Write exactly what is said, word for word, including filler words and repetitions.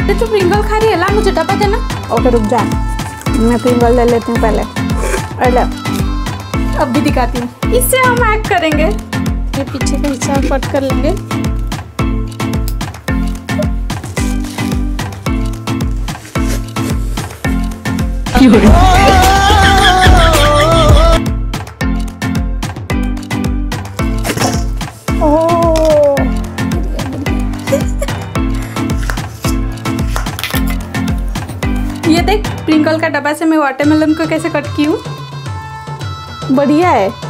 अरे तू प्रिंगल खा रही है, ला मुझे डब्बा देना। ओके रुक जा, मैं प्रिंगल ले लेती हूँ पहले। अरे अब भी दिखाती हूँ, इससे हम हैक करेंगे। ये पीछे का हिस्सा कट कर लेंगे। ये देख, प्रिंकल का डब्बा से मैं वाटरमेलन को कैसे कट की हूँ। बढ़िया है।